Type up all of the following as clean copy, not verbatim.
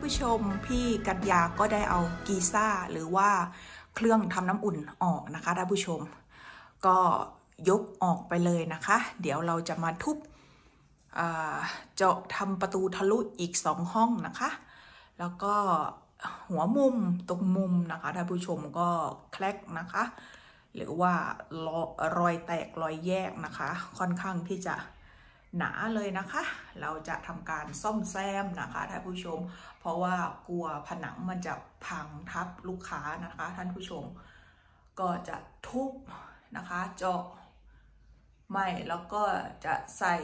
ผู้ชมพี่กัญญาก็ได้เอากีซ่าหรือว่าเครื่องทำน้ำอุ่นออกนะคะท่านผู้ชมก็ยกออกไปเลยนะคะเดี๋ยวเราจะมาทุบเจาะทำประตูทะลุอีก2ห้องนะคะแล้วก็หัวมุมตรงมุมนะคะท่านผู้ชมก็แคลกนะคะหรือว่ารอยแตกรอยแยกนะคะค่อนข้างที่จะหนาเลยนะคะเราจะทำการซ่อมแซมนะคะท่านผู้ชมเพราะว่ากลัวผนังมันจะพังทับลูกค้านะคะท่านผู้ชมก็จะทุบนะคะเจาะใหม่แล้วก็จะใส่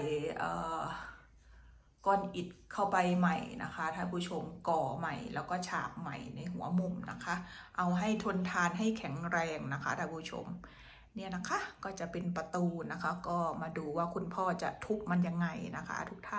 ก้อนอิฐเข้าไปใหม่นะคะท่านผู้ชมก่อใหม่แล้วก็ฉาบใหม่ในหัวมุมนะคะเอาให้ทนทานให้แข็งแรงนะคะท่านผู้ชมเนี่ยนะคะก็จะเป็นประตูนะคะก็มาดูว่าคุณพ่อจะทุบมันยังไงนะคะทุกท่าน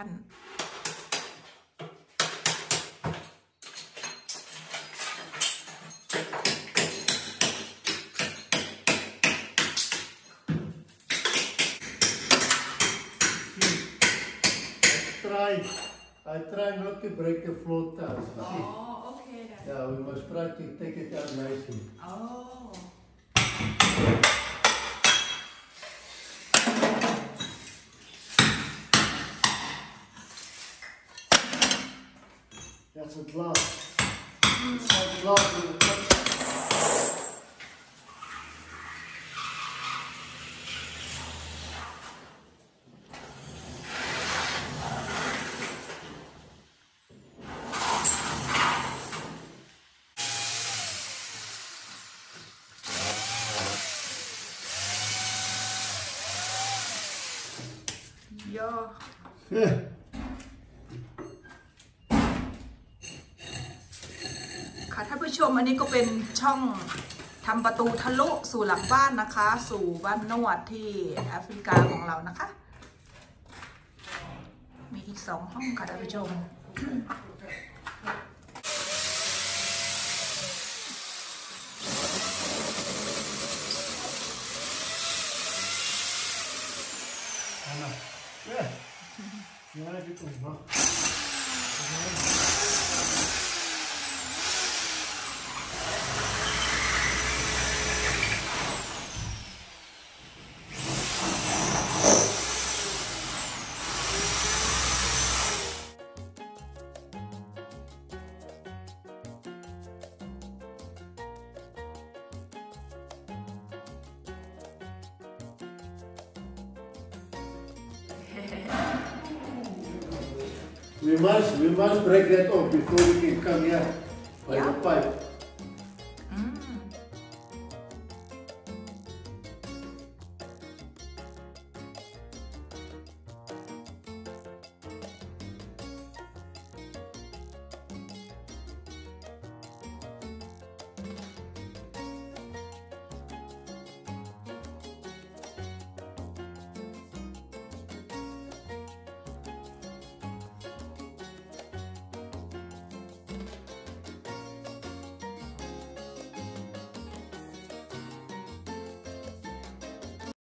I try not to break the floor tiles. Oh, okay then. Yeah, we must try to take it out nicely. Oh. That's a glass. It's like glass with a touch. Yeah. ค่ะท่านผู้ชมอันนี้ก็เป็นช่องทำประตูทะลุสู่หลังบ้านนะคะสู่บ้านนวดที่แอฟริกาของเรานะคะมีอีก2ห้องค่ะท่านผู้ชม We must break that off before we can come here by the pipe.